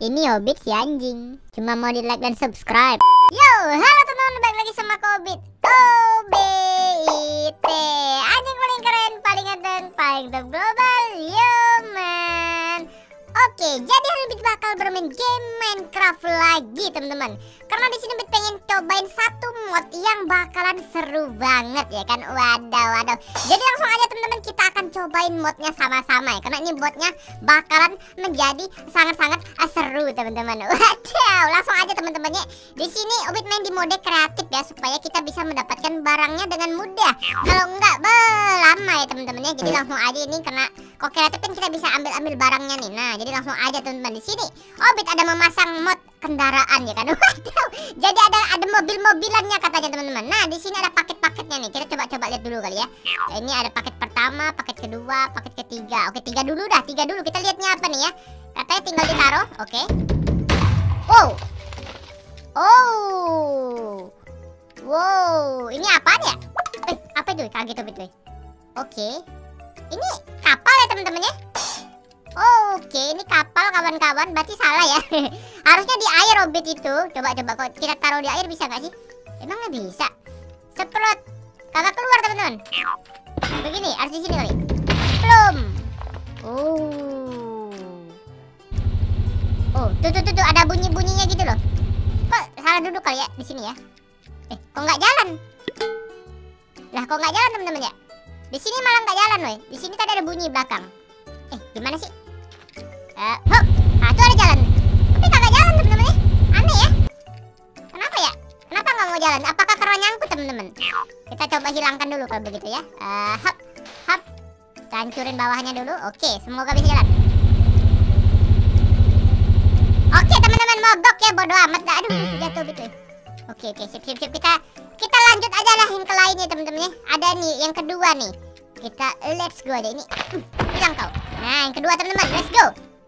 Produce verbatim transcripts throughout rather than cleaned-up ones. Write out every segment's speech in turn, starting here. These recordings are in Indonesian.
Ini Hobbit si anjing. Cuma mau di like dan subscribe. Yo, halo teman-teman, balik lagi sama Hobbit. O B I T. Anjing paling keren, paling ganteng, paling top global. Yo man. Oke, jadi Hobbit bakal bermain game Minecraft lagi teman-teman. Karena di sini Hobbit pengen cobain satu mod yang bakalan seru banget ya kan. Wadaw, wadaw. Jadi langsung aja teman-teman, kita akan cobain modnya sama-sama ya. Karena ini modnya bakalan menjadi sangat-sangat seru teman-teman. Wadaw, langsung aja teman-temannya. Di sini Hobbit main di mode kreatif ya, supaya kita bisa mendapatkan barangnya dengan mudah. Kalau enggak, be, lama ya teman-temannya. Jadi langsung aja ini, karena kok kreatif kan kita bisa ambil-ambil barangnya nih. Nah, jadi langsung aja teman-teman, di sini Hobbit ada memasang mod kendaraan ya kan. Waduh. Jadi ada ada mobil-mobilannya katanya teman-teman. Nah, di sini ada paket-paketnya nih. Kita coba-coba lihat dulu kali ya. Nah, ini ada paket pertama, paket kedua, paket ketiga. Oke, tiga dulu dah, tiga dulu. Kita lihatnya apa nih ya. Katanya tinggal ditaruh. Oke. Wow. Oh. Wow, ini apa ya? Eh, apa itu? Kaget tuh, betul. Oke. Ini kapal ya teman-teman ya. Oke, ini kapal kawan-kawan. Berarti salah ya. Harusnya di air Hobbit itu. Coba-coba kok kita taruh di air bisa gak sih? Emang nggak bisa? Seprot. Kagak keluar teman-teman. Begini, harus di sini kali. Belum. Oh. Oh, tuh tuh tuh, tuh. Ada bunyi-bunyinya gitu loh. Kok salah duduk kali ya di sini ya? Eh, kok nggak jalan? Lah, kok nggak jalan teman-teman ya? Di sini malah nggak jalan, woi. Di sini tadi ada bunyi belakang. Eh, gimana sih? Eh, hop. Nah, tuh ada jalan. Tapi kagak jalan teman-teman ya. Aneh ya. Kenapa ya? Kenapa nggak mau jalan? Apakah karena nyangkut teman-teman? Kita coba hilangkan dulu kalau begitu ya. Uh, hop, hop. Kita hancurin bawahnya dulu. Oke, semoga bisa jalan. Oke teman-teman, mogok ya, bodo amat. Aduh, jatuh betul. Oke, oke, sip, sip, sip. Kita kita lanjut aja lah yang ke lainnya teman-teman ya. Ada nih yang kedua nih. Kita let's go aja ini. Hilang kau. Nah, yang kedua teman-teman, let's go.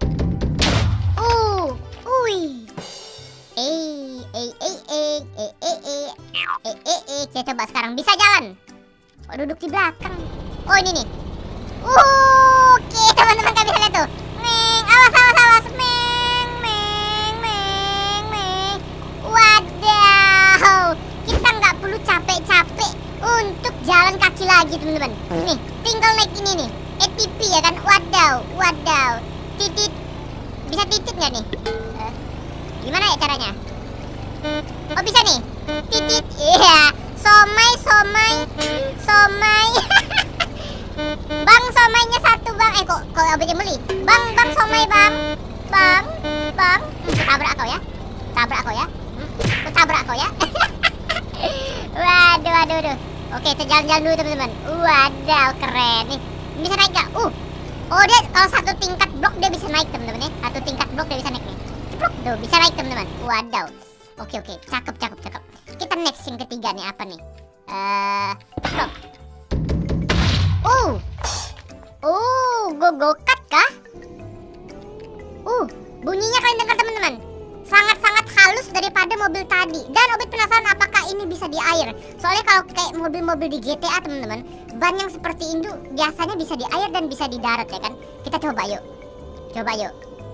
Uh, ui. Eh, eh, eh, eh, eh, eh, eh, eh, eh, eh. Kita coba sekarang bisa jalan. Oh, duduk di belakang. Oh, ini nih. Uh, oke teman-teman, kalian bisa lihat tuh. Meng, awas, awas, awas. Meng, meng, meng, meng. Wadaw. Kita nggak perlu capek-capek untuk jalan kaki lagi teman-teman. Nih, tinggal naik ini nih. A T P ya kan. Wadaw, wadaw. Titit. Bisa titit nggak nih? Uh, gimana ya caranya? Oh, bisa nih. Titit. Iya. Yeah. Somai, somai, somai. Bang, somainya satu bang. Eh, kok kok abis beli? Bang, bang, somai bang. Bang, bang. Hmm, tabrak kau ya. Tabrak kau ya. Hmm, aku tabrak kau ya. Waduh, waduh, waduh. Oke, kita jalan-jalan dulu teman-teman. Wadaw, keren nih. Bisa naik gak? Uh. Oh, dia kalau satu tingkat blok dia bisa naik teman-teman ya. Satu tingkat blok dia bisa naik nih. Ceplok, tuh bisa naik teman-teman. Wadaw. Oke, oke, cakep, cakep, cakep. Kita next yang ketiga nih, apa nih? Eh, uh, Uh. Uh, go-go-cut kah? Uh, bunyinya kalian dengar teman-teman. Sangat-sangat halus daripada mobil tadi. Dan Hobbit penasaran apakah ini bisa di air. Soalnya kalau kayak mobil-mobil di G T A teman-teman, ban yang seperti itu biasanya bisa di air dan bisa di darat ya kan. Kita coba yuk. Coba yuk.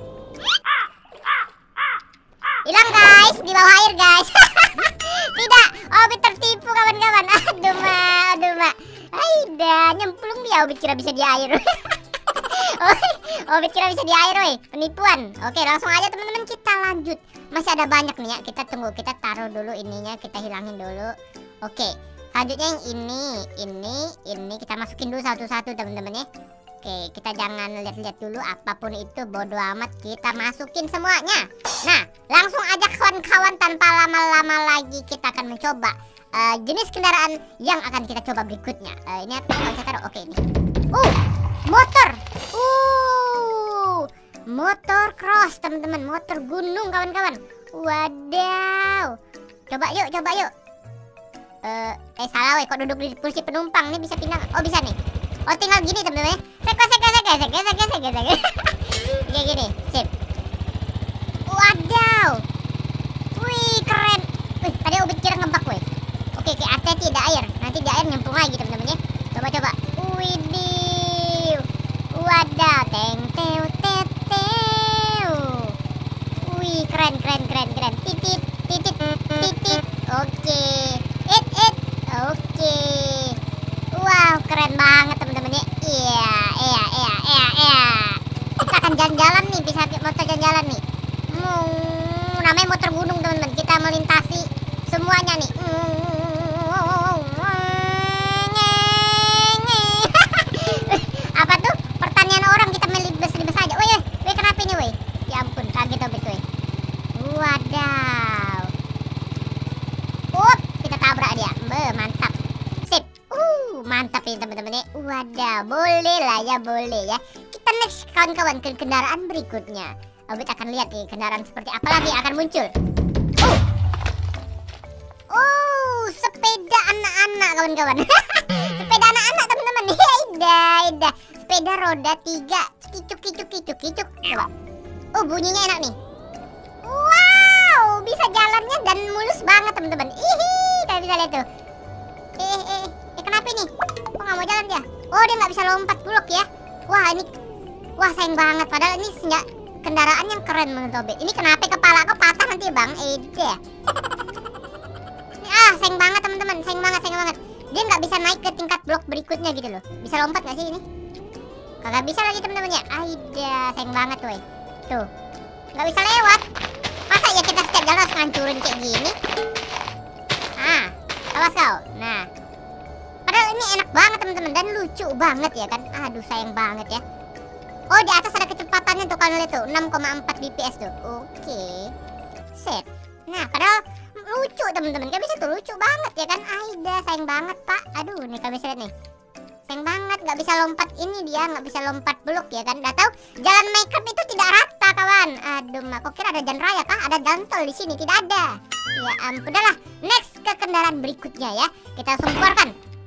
Hilang guys, di bawah air guys. Tidak, Hobbit tertipu kawan-kawan. Aduh mak, aduh mak. Aida, nyemplung dia. Hobbit kira bisa di air. Hobbit kira bisa di air, woi. Penipuan. Oke, langsung aja teman-teman, kita lanjut. Masih ada banyak nih ya. Kita tunggu, kita taruh dulu ininya, kita hilangin dulu. Oke, selanjutnya yang ini, ini, ini kita masukin dulu satu-satu teman-teman ya. Oke, kita jangan lihat-lihat dulu, apapun itu bodo amat, kita masukin semuanya. Nah, langsung aja kawan-kawan, tanpa lama-lama lagi kita akan mencoba uh, jenis kendaraan yang akan kita coba berikutnya. Uh, ini apa yang saya taruh? Oke, ini. Uh, motor. Uh, motor cross teman-teman, motor gunung kawan-kawan. Wadaw. Coba yuk, coba yuk. Uh, eh salah weh, kok duduk di kursi penumpang nih bisa pindah? Oh bisa nih. Oh tinggal gini teman-teman. Sek sek sek sek sek sek sek sek sek. Kayak gini, sip. Wadaw. Wih keren. Wih tadi Hobbit kira ngebak weh. Oke oke, hati-hati ada air. Nanti di air nyemplung lagi teman-teman ya. Coba coba. Wih diu. Wadaw, teng teu teu teu. Wih, keren, keren, keren, keren. Titit, titit, titit. Oke. It, it. Oke. Wow, keren banget teman-teman ya. Iya, iya, iya, iya, iya. Kita akan jalan-jalan nih, bisa motor jalan-jalan nih. Hmm, namanya motor gunung teman-teman. Kita melintasi semuanya nih. Apa tuh? Pertanyaan orang kita melibas-libas aja. Woi, woi, kenapa ini, woi? Ya ampun, kaget obet, woi. Wadaw. Up, kita tabrak dia. Be, mantap. Sip. Uh, mantap ini teman-teman ya. Wadaw, boleh lah ya, boleh ya. Kita next kawan-kawan ke kendaraan berikutnya. Obet akan lihat nih kendaraan seperti apa lagi akan muncul. Oh. Oh, sepeda anak-anak kawan-kawan. Sepeda anak-anak teman-teman. Ya, indah, indah. Sepeda roda tiga. Kicuk, kicuk, kicuk, kicuk. Coba. Oh, bunyinya enak nih. Wow, bisa jalannya dan mulus banget teman-teman. Ihi, kalian bisa lihat tuh. Eh, eh, eh, kenapa ini? Kok nggak mau jalan dia? Oh, dia nggak bisa lompat blok ya. Wah, ini, wah sayang banget. Padahal ini senja kendaraan yang keren menurut Obet. Ini kenapa kepala kau patah nanti bang? Ede. Ah, sayang banget teman-teman. Sayang banget, sayang banget. Dia nggak bisa naik ke tingkat blok berikutnya gitu loh. Bisa lompat nggak sih ini? Kagak bisa lagi teman-teman ya. Aida, sayang banget woi. Tuh, nggak bisa lewat. Masa ya kita setiap jalan harus ngancurin kayak gini? Ah, awas kau. Nah, padahal ini enak banget teman-teman dan lucu banget ya kan. Aduh, sayang banget ya. Oh, di atas ada kecepatannya tuh kalian lihat tuh, enam koma empat B P S tuh. Oke. Set. Nah, padahal lucu teman-teman. Kayak bisa tuh lucu banget ya kan. Aida, sayang banget, Pak. Aduh, nih kalian bisa lihat nih. Sayang banget nggak bisa lompat ini dia, nggak bisa lompat blok ya kan. Udah tahu jalan Minecraft itu tidak rata kawan. Aduh, mak, kok kira ada jalan raya kah? Ada jalan tol di sini, tidak ada. Ya ampun, udahlah. Next ke kendaraan berikutnya ya. Kita langsung keluarkan.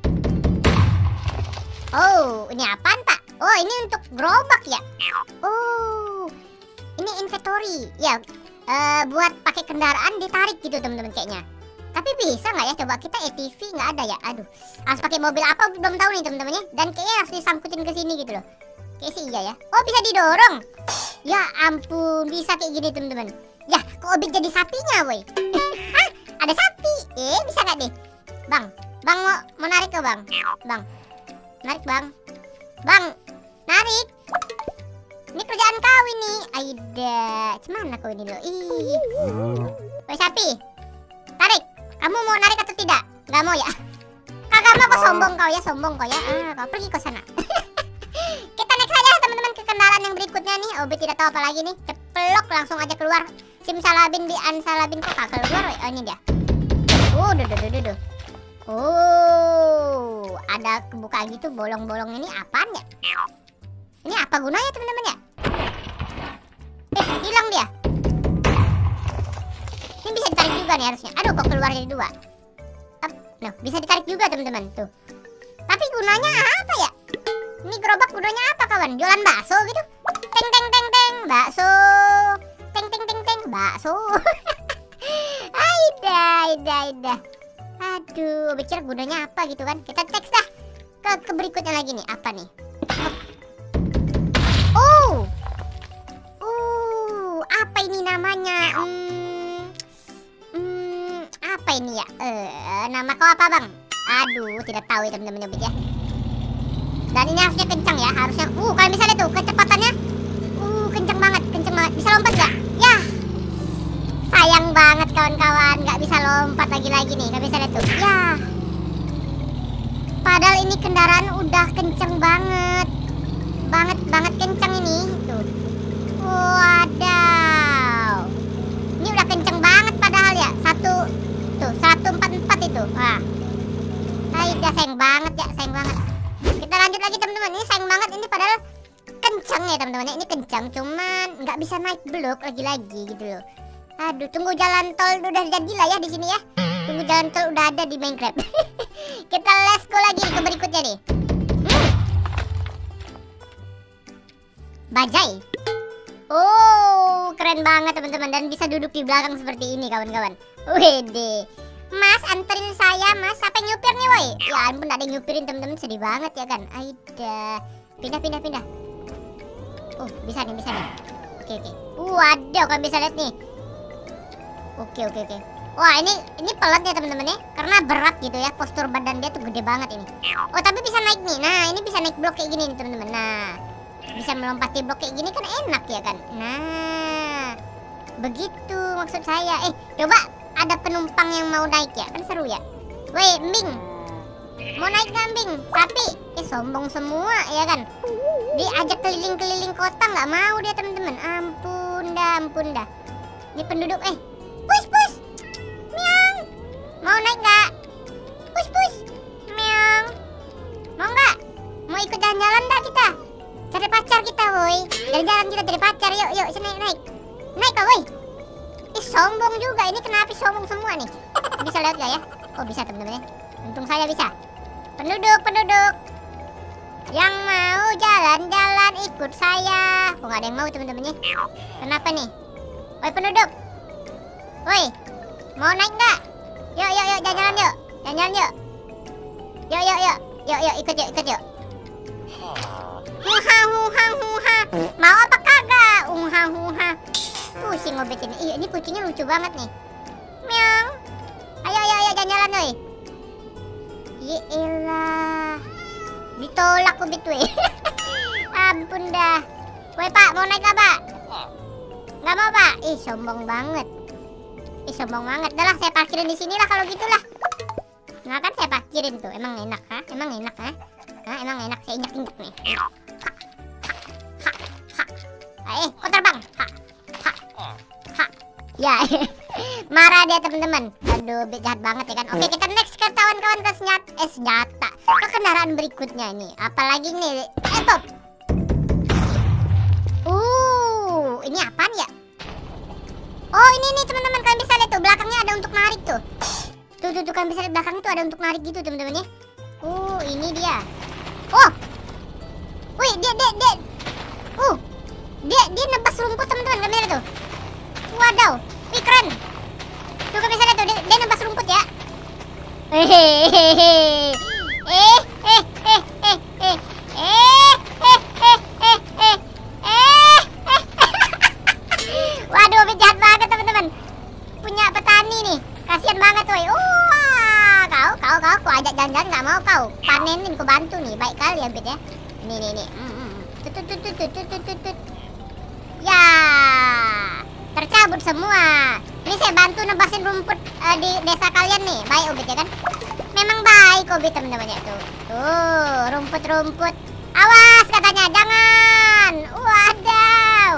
Oh, ini apaan Pak? Oh, ini untuk gerobak ya. Oh, ini inventory ya. Uh, buat pakai kendaraan ditarik gitu teman-teman kayaknya. Tapi bisa nggak ya? Coba kita A T V nggak ada ya. Aduh, harus pakai mobil apa belum tahu nih teman-teman ya. Dan kayaknya harus disangkutin ke sini gitu loh. Kayak sih iya ya. Oh, bisa didorong. Ya ampun, bisa kayak gini teman-teman. Ya, kok Obet jadi sapinya, woi? Hah? Ada sapi? Eh, bisa nggak deh? Bang, bang mau mau narik ke bang? Bang, narik bang. Bang, narik. Ini kerjaan kau ini. Aida, gimana kau ini loh? Ih, woi sapi, tarik. Kamu mau narik atau tidak? Gak mau ya? Kagak mau, kok sombong kau ya, sombong kau ya. Ah, kau pergi ke sana. Kita next aja teman-teman ke kendaraan yang berikutnya nih. Obet tidak tahu apa lagi nih. Ceplok langsung aja keluar. Simsalabin bi ansalabin kok kagak keluar. Oh, ini dia. Oh, duh, duh, duh, duh. Oh, ada kebuka gitu bolong-bolong ini apaan ya? Ini apa gunanya teman-teman ya? Eh, hilang dia. Ini bisa ditarik juga nih harusnya. Aduh, kok keluar jadi dua. Nah, bisa ditarik juga teman-teman tuh. Tapi gunanya apa ya? Ini gerobak gunanya apa kawan? Jualan bakso gitu? Teng teng teng teng bakso. Teng teng teng teng bakso. Aida, aida, aida. Aduh, bicara gunanya apa gitu kan? Kita teks dah ke, ke berikutnya lagi nih. Apa nih? Oh, oh, apa ini namanya? Hmm, hmm, apa ini ya? Eh, nama kau apa bang? Aduh, tidak tahu ya teman-teman ya. Dan ini harusnya kencang ya, harusnya. Uh, kalian bisa lihat tuh kecepatannya. Uh, kencang banget, kencang banget. Bisa lompat nggak? Ya, sayang banget kawan-kawan, nggak bisa lompat lagi-lagi nih. Nggak bisa lihat tuh. Ya, padahal ini kendaraan udah kencang banget, banget banget kencang ini. Tuh, wadaw. Ini udah kencang banget padahal ya. Satu, tuh, satu empat empat itu. Wah, udah sayang banget ya, sayang banget. Kita lanjut lagi teman-teman. Ini sayang banget ini padahal kencang ya teman-teman. Ini kencang, cuman nggak bisa naik blok lagi-lagi gitu loh. Aduh, tunggu jalan tol udah jadi lah ya di sini ya. Tunggu jalan tol udah ada di Minecraft. Kita let's go lagi ke berikutnya nih. Hmm. Bajai. Oh, keren banget teman-teman dan bisa duduk di belakang seperti ini kawan-kawan. Wede. Mas, anterin saya mas. Siapa yang nyupir nih woi? Ya ampun, ada yang nyupirin teman-teman, sedih banget ya kan. Aida. Pindah, pindah, pindah. Oh, bisa nih, bisa nih. Oke, oke. Waduh, kalian bisa lihat nih. Oke oke oke. Wah ini ini pelat ya teman-teman ya, karena berat gitu ya, postur badan dia tuh gede banget ini. Oh tapi bisa naik nih, nah ini bisa naik blok kayak gini nih teman-teman. Nah bisa melompati blok kayak gini kan enak ya kan. Nah begitu maksud saya. Eh coba ada penumpang yang mau naik ya, kan seru ya. Woi Mbing, mau naik nggak Mbing? Sapi, eh sombong semua ya kan. Diajak keliling-keliling kota nggak mau dia teman-teman. Ampun dah, ampun dah. Ini penduduk eh, push push, miang. Mau naik nggak? Push push, miang. Mau nggak? Mau ikut jalan-jalan dah kita? Cari pacar kita, woi. Jalan-jalan kita cari pacar, yuk yuk, sini naik naik. Naik kah, woi? Ih sombong juga, ini kenapa sombong semua nih? Bisa lewat gak ya? Oh bisa teman-teman ya. Untung saya bisa. Penduduk, penduduk yang mau jalan-jalan ikut saya. Oh nggak ada yang mau teman-teman ya. Kenapa nih? Woi penduduk, woi mau naik nggak? Yuk yuk yuk jalan-jalan yuk, jalan-jalan yuk. Yuk yuk yuk, yuk yuk ikut yuk ikut yuk. Huha huha huha. Mau apa kagak? Huha huha. Pusing ngobet ini. Ih ini kucingnya lucu banget nih. Miang. Ayo ayo ayo jalan-jalan woi. Yeelah, ditolak ubit weh. Ampun dah. Woi pak mau naik gak pak? Nggak mau pak. Ih sombong banget. Ih sombong banget. Dah lah saya parkirin di sini lah kalau gitulah. Nah kan saya parkirin tuh. Emang enak ha? Emang enak ha? Hah, emang enak saya injak-injak nih. Ha, ha, ha. Eh kok terbang? Ha, ha, ha. Ya. Marah dia teman-teman. Aduh jahat banget ya kan. Oke kita next ke kawan-kawan ke senjata. Eh senjata. Ke kendaraan berikutnya nih. Apalagi nih. Eh Bob. Uh, ini apaan ya? Oh ini nih teman-teman, kalian bisa lihat tuh belakangnya ada untuk narik tuh. Tuh tuh tuh kalian bisa lihat belakang tuh ada untuk narik gitu teman-teman ya. Uh ini dia. Oh, wih dia dia dia. Uh, dia dia nebas rumput teman-teman, kalian bisa lihat tuh. Wadaw, wih keren. Tuh kalian bisa lihat tuh dia, dia nebas rumput ya. Hehehe. Eh eh eh eh eh eh eh eh eh eh eh waduh jahat banget teman-teman, punya petani nih, kasihan banget woi. Uh, kau kau kau kau ajak jalan-jalan nggak mau kau, panenin ku bantu nih, baik kali ya Bet ya. Nih nih nih, tut tut tut tut tut tut tut tut. Ya tercabut semua. Ini saya bantu nebasin rumput uh, di desa kalian nih, baik Ubit ya kan? Memang baik Ubit teman-teman ya tuh. Tuh rumput-rumput. Awas katanya jangan. Wadaw.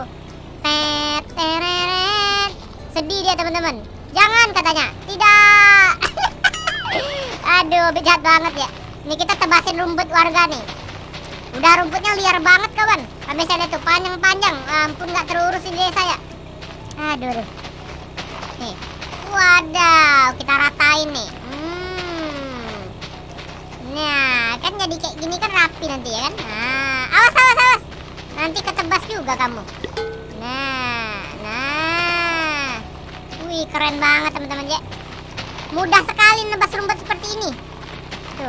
Tereret. Sedih dia teman-teman. Jangan katanya. Tidak. Aduh, jahat banget ya. Ini kita tebasin rumput warga nih. Udah rumputnya liar banget kawan. Kami saya tuh panjang-panjang. Ampun nggak terurus di desa ya. Aduh, aduh. Nih. Wadaw, kita ratain nih. Hmm. Nah, kan jadi kayak gini kan rapi nanti ya kan? Nah, awas awas awas. Nanti ketebas juga kamu. Nah, nah. Wih, keren banget teman-teman ya. Mudah sekali nebas rumput seperti ini. Tuh.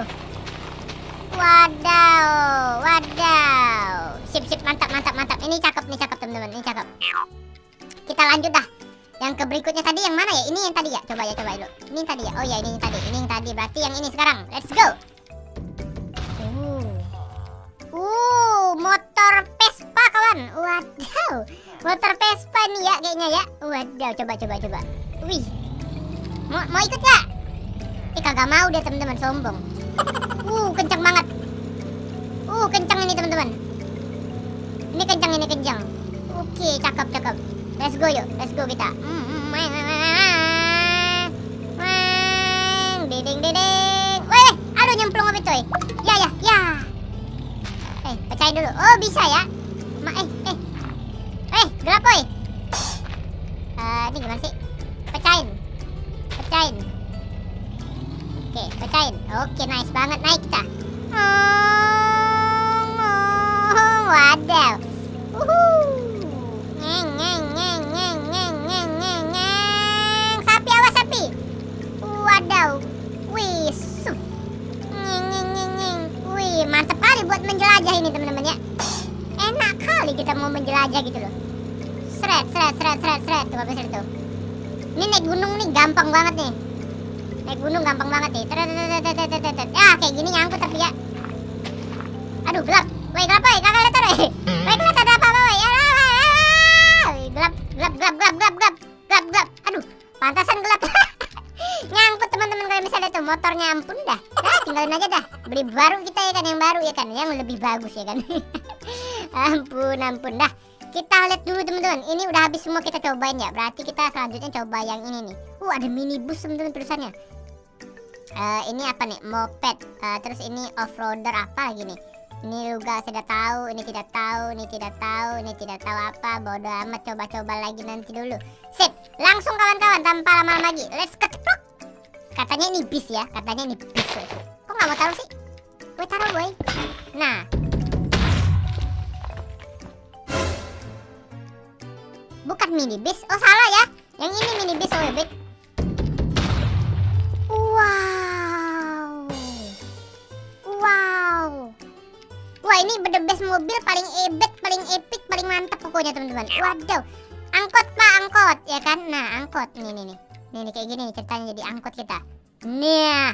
Wadaw, wadaw. Sip sip, mantap mantap mantap. Ini cakep nih, cakep teman-teman, ini cakep. Kita lanjut dah. Yang ke berikutnya tadi yang mana ya? Ini yang tadi ya? Coba ya, coba dulu. Ini yang tadi ya? Oh ya, ini yang tadi. Ini yang tadi. Berarti yang ini sekarang. Let's go. Uh. Uh, motor Vespa kawan. Wadaw. Motor Vespa nih ya kayaknya ya. Wadaw, coba coba coba. Wih. Mau mau ikut gak? Eh kagak mau dia teman-teman, sombong. Uh, kencang banget. Uh, kencang ini teman-teman. Ini kencang, ini kencang. Oke, cakep cakep. Let's go yuk, let's go kita. Ding ding ding. Weh, aduh nyemplung apa itu? Ya ya ya. Eh, pecahin dulu. Oh bisa ya. Ma eh eh. Eh, gelap boy. Uh, ini gimana sih? Pecahin. Pecahin. Oke, pecahin. Oke, nice banget, naik kita. Oh, oh, wadaw. Uhuh. Ngeng ngeng ngeng ngeng ngeng ngeng ngeng ngeng. Sapi, awas sapi. Wadaw. Wih, sup. Ngeng ngeng ngeng ngeng. Wih, mantap kali buat menjelajah ini teman-teman ya. Enak kali kita mau menjelajah gitu loh. Seret seret seret seret seret. Tuh habis itu. Ini naik gunung nih gampang banget nih. Naik gunung gampang banget nih. Ya kayak gini nyangkut tapi ya. Aduh gelap. Woi gelap woi. Kakak lihat woi. Woi kelihatan ada apa woi. Gelap gelap gelap gelap gelap gelap gelap gelap. Aduh pantasan gelap. Nyangkut teman-teman, kalian bisa lihat tuh motornya, ampun dah. Dah tinggalin aja dah. Beli baru kita ya kan, yang baru ya kan, yang lebih bagus ya kan. Ampun ampun dah. Kita lihat dulu teman-teman. Ini udah habis semua kita cobain ya. Berarti kita selanjutnya coba yang ini nih. Uh ada minibus teman-teman tulisannya. Uh, ini apa nih? Moped. Uh, terus ini off-roader apa lagi nih? Ini juga tidak tahu, ini tidak tahu, ini tidak tahu, ini tidak tahu apa. Bodoh amat, coba-coba lagi nanti dulu. Sip, langsung kawan-kawan tanpa lama-lama lagi. Let's keceplock. Katanya ini bis ya, katanya ini bis. Kok nggak mau taruh sih? Gue taruh boy. Nah, bukan mini bis. Oh salah ya, yang ini mini bis. Oh bebek. Wow, wow. Wah ini the best mobil, paling ebek, paling epic, paling mantap pokoknya teman-teman. Waduh, angkot pak, angkot ya kan? Nah angkot, nih nih nih, nih, nih kayak gini nih ceritanya jadi angkot kita. Nah,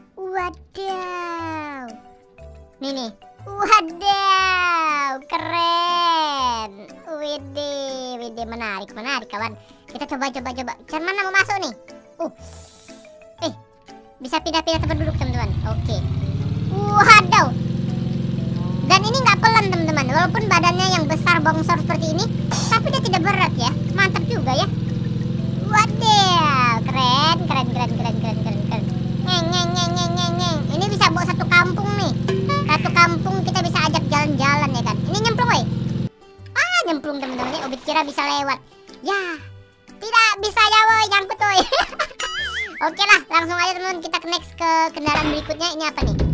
wadaw, nih nih, wadaw, keren, widih, widih menarik, menarik kawan. Kita coba, coba, coba. Cara mana mau masuk nih? Uh, eh, bisa pindah-pindah tempat duduk teman-teman. Oke, wadaw. Dan ini nggak pelan teman-teman, walaupun badannya yang besar bongsor seperti ini, tapi dia tidak berat ya, mantap juga ya. Waduh, keren, keren, keren, keren, keren, keren, keren. Ngeng, ngeng, ngeng, ngeng, ngeng, ngeng. Ini bisa bawa satu kampung nih, satu kampung kita bisa ajak jalan-jalan ya kan. Ini nyemplung woi. Ah nyemplung teman-teman, Obit kira bisa lewat. Ya, tidak bisa ya woi, nyangkut woi. Oke lah, langsung aja teman-teman kita ke next ke kendaraan berikutnya. Ini apa nih?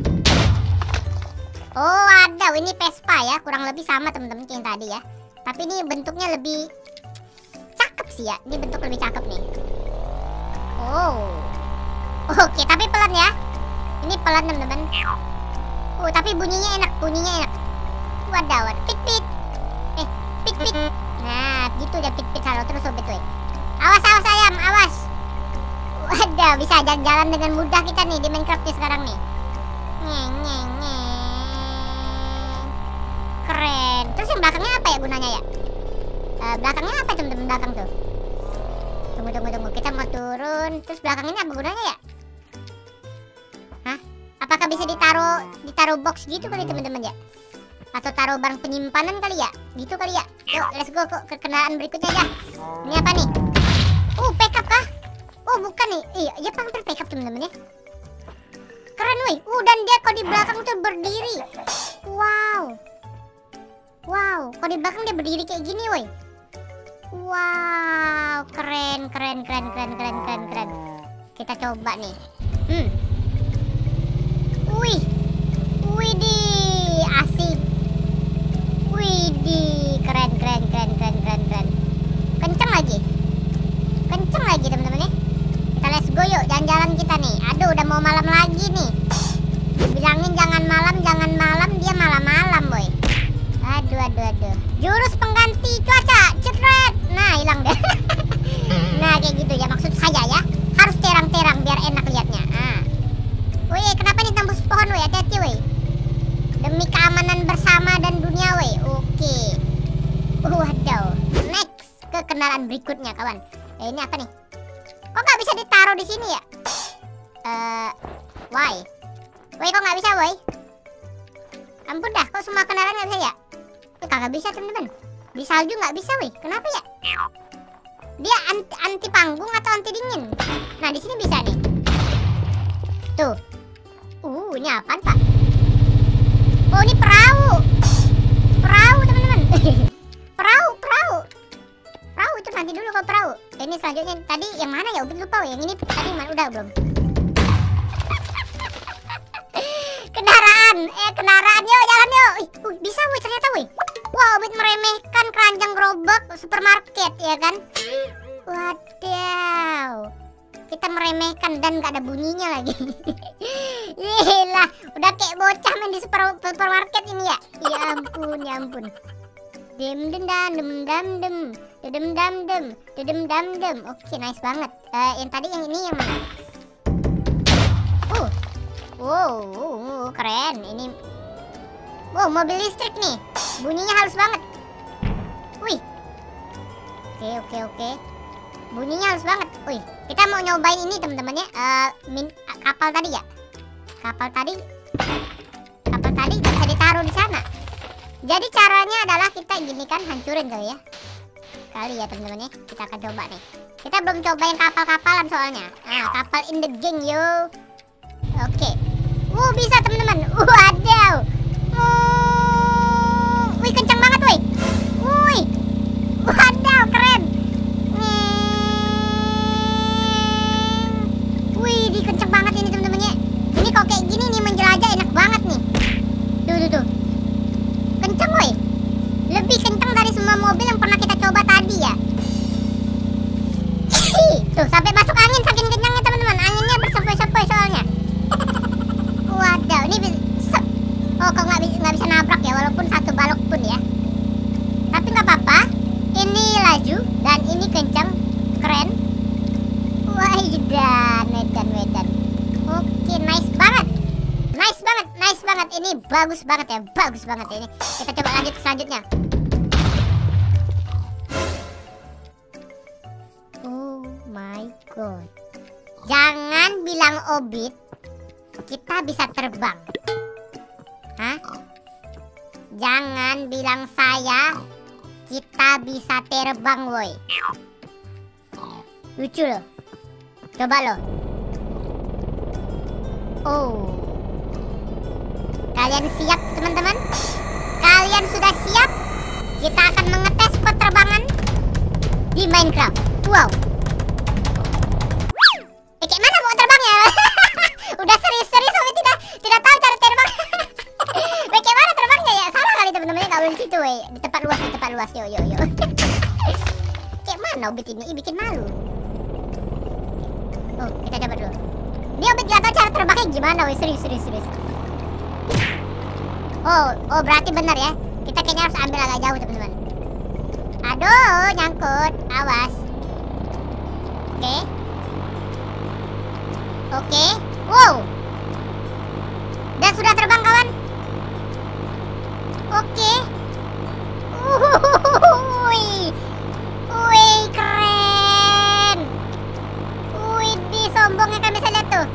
Oh ada, ini Vespa ya, kurang lebih sama temen-temen yang tadi ya. Tapi ini bentuknya lebih cakep sih ya, ini bentuk lebih cakep nih. Oh, oke tapi pelan ya. Ini pelan temen-temen. Oh tapi bunyinya enak, bunyinya enak. Wadaw, pit pit. Eh, pit pit. Nah gitu dia pit pit halo terus sobat weh. Awas awas ayam, awas. Wadaw, bisa jalan-jalan dengan mudah kita nih di Minecraft nih sekarang nih. Ngeng ngeng ngeng. Keren. Terus yang belakangnya apa ya gunanya ya? Uh, belakangnya apa teman-teman belakang tuh? Tunggu tunggu tunggu. Kita mau turun. Terus belakang ini apa gunanya ya? Hah? Apakah bisa ditaruh ditaruh box gitu kali teman-teman ya? Atau taruh barang penyimpanan kali ya? Gitu kali ya? Yuk let's go ke kendaraan berikutnya aja. Ini apa nih? Oh pickup kah? Oh bukan nih. Iya, ya hampir pickup teman-teman ya. Keren wih. Uh dan dia kalau di belakang tuh berdiri. Wow. Wow, kalau di belakang dia berdiri kayak gini, woi. Wow, keren, keren, keren, keren, keren, keren, keren. Kita coba nih. Hmm. Wih, widih, asik. Widih, keren, keren, keren, keren, keren, keren. Kenceng lagi, kenceng lagi teman-teman ya. Kita let's go yuk, jalan-jalan kita nih. Aduh, udah mau malam lagi nih. Bilangin jangan malam, jangan malam, dia malam-malam, boy. Aduh, aduh, aduh. Jurus pengganti cuaca, cetret. Nah, hilang deh. Nah, kayak gitu ya maksud saya ya. Harus terang-terang biar enak liatnya. Ah. Woi, kenapa nih tembus pohon, woi? Hati-hati, woi. Demi keamanan bersama dan dunia, woi. Oke. Waduh. Next ke kendaraan berikutnya, kawan. Eh, ini apa nih? Kok nggak bisa ditaruh di sini ya? Eh, uh, why? Woi, kok nggak bisa, woi? Ampun dah, kok semua kendaraan nggak bisa ya? Eh, kagak bisa temen-temen. Di salju nggak bisa weh. Kenapa ya? Dia anti, anti panggung atau anti dingin? Nah di sini bisa nih. Tuh. Uh ini apaan pak? Oh ini perahu. Perahu teman-teman. Perahu, perahu. Perahu itu nanti dulu kalau perahu. Ini selanjutnya tadi yang mana ya? Udah lupa weh. Yang ini tadi mana? Udah belum? Kendaraan, eh kendaraan yuk jalan yuk. Uh, bisa weh ternyata weh. Wah, Obit meremehkan keranjang gerobak supermarket ya kan? Wadaw. Kita meremehkan dan gak ada bunyinya lagi. Gila, udah kayak bocah main di super, supermarket ini ya. Ya ampun, ya ampun. Dem dem dam dem dam dem. Dedem dam dem, dedem dam dem. Oke, nice banget. Uh, yang tadi yang ini yang mana? Uh, wow, uh, keren. Ini, wow, mobil listrik nih. Bunyinya halus banget. Wih. Oke, oke, oke. Bunyinya halus banget. Wih, kita mau nyobain ini teman-teman ya. Uh, min kapal tadi ya. Kapal tadi. Kapal tadi bisa ditaruh di sana. Jadi caranya adalah kita gini kan, hancurin kali ya. Kali ya teman-teman ya. Kita akan coba nih. Kita belum cobain kapal-kapalan soalnya. Nah, kapal in the gang yo. Oke. Wuh, bisa teman-teman. Wadaw. Uh, wih, kencang banget wih. Wih. Wadaw, keren. Wih, di kencang banget ini teman-teman ya. Ini kok kayak gini nih menjelajah enak banget nih. Tuh, tuh, tuh. Kencang woi. Lebih kencang dari semua mobil yang pernah kita coba tadi ya. Tuh, sampai masuk angin saking kencangnya teman-teman. Anginnya bersepoi-sepoi soalnya. Waduh, ini bisa. Oh, kok nggak bisa, nggak bisa nabrak ya, walaupun satu balok pun ya. Tapi nggak apa-apa. Ini laju dan ini kencang, keren. Wah, dan medan medan. Oke, nice banget. Nice banget, nice banget. Ini bagus banget ya, bagus banget ini. Kita coba lanjut ke selanjutnya. Oh my god. Jangan bilang Obit kita bisa terbang. Hah? Jangan bilang saya kita bisa terbang, woi. Lucu loh. Coba loh. Oh. Kalian siap teman-teman? Kalian sudah siap? Kita akan mengetes penerbangan di Minecraft. Wow. Eh, kayak mana mau terbangnya? Udah serius-serius tapi tidak tidak tahu cara terbang. Eh, kayak mana terbangnya ya? Salah kali teman-teman, nggak boleh di situ, weh. Di tempat luas, di tempat luas. Yo yo yo. Kayak mana Obit ini? Ih, bikin malu. Oh, kita coba dulu. Dia Obit gak tahu cara terbangnya gimana, weh. Serius, serius, serius. Oh, oh berarti benar ya. Kita kayaknya harus ambil agak jauh teman-teman. Aduh, nyangkut. Awas. Oke. Oke. Wow. Dan sudah terbang kawan. Oke. Wih. Wih, keren. Wih, di sombongnya kan bisa lihat tuh.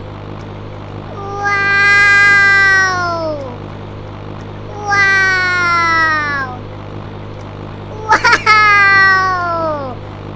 Wow. Wow. Wow.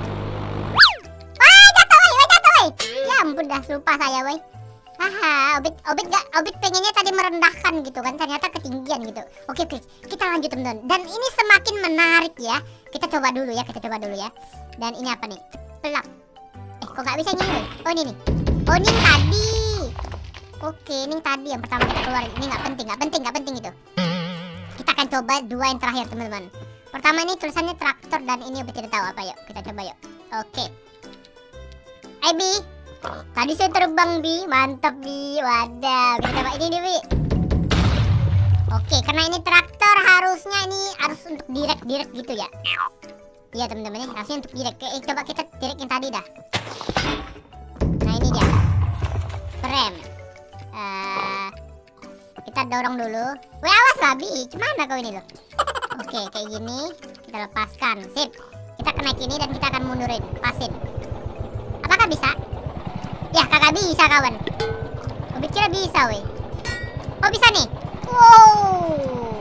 Wah, jatuh woi, woi jatuh woi. Ya ampun, dah lupa saya woi. Haha, Obit, Obit gak, Obit pengennya tadi merendahkan gitu kan, ternyata ketinggian gitu. Oke oke, kita lanjut teman-teman. Dan ini semakin menarik ya. Kita coba dulu ya, kita coba dulu ya. Dan ini apa nih? Pelak. Eh, kok nggak bisa gini? Oh ini nih. Oh ini yang tadi. Oke, ini yang tadi yang pertama kita keluarin. Ini nggak penting, nggak penting, nggak penting itu. Kita akan coba dua yang terakhir teman-teman. Pertama ini tulisannya traktor dan ini Obit tidak tahu apa, yuk kita coba yuk. Oke. Hai Bi. Tadi saya terbang Bi, mantap Bi. Wadah, kita coba ini nih Bi. Oke, karena ini traktor harusnya ini harus untuk direct-direct gitu ya. Iya teman-teman, ini harusnya untuk direct. Eh, coba kita direct yang tadi dah. Nah ini dia. Rem. Uh, kita dorong dulu. Weh awas lah Bi, gimana kau ini loh. Oke, kayak gini. Kita lepaskan, sip. Kita kena ini dan kita akan mundurin, pasin. Apakah bisa? Ya kagak bisa kawan. Obit kira bisa weh. Oh bisa nih. Wow.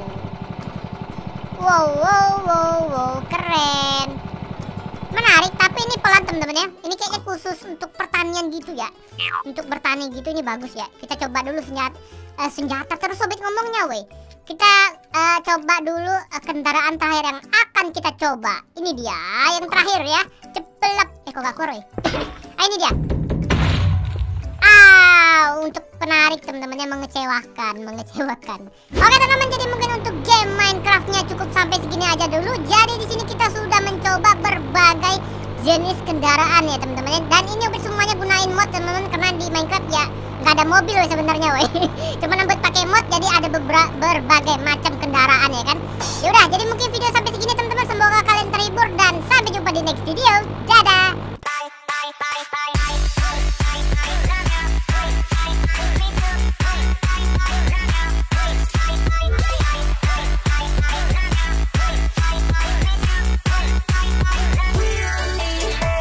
Wow wow wow wow, keren. Menarik tapi ini pelan teman-teman ya. Ini kayaknya khusus untuk pertanian gitu ya. Untuk bertani gitu ini bagus ya. Kita coba dulu senjata uh, senjata terus Obit ngomongnya weh. Kita uh, coba dulu uh, kendaraan terakhir yang akan kita coba. Ini dia yang terakhir ya. Cepelap. Eh kok gak keluar weh. Ah ini dia. Ah, untuk penarik teman-temannya mengecewakan, mengecewakan. Oke teman-teman, jadi mungkin untuk game Minecraftnya cukup sampai segini aja dulu. Jadi di sini kita sudah mencoba berbagai jenis kendaraan ya teman-teman. Dan ini Obit semuanya gunain mod teman-teman, karena di Minecraft ya nggak ada mobil woy sebenarnya woy. Cuman buat pakai mod jadi ada beberapa berbagai macam kendaraan ya kan. Yaudah, jadi mungkin video sampai segini teman-teman. Semoga kalian terhibur dan sampai jumpa di next video. Dadah.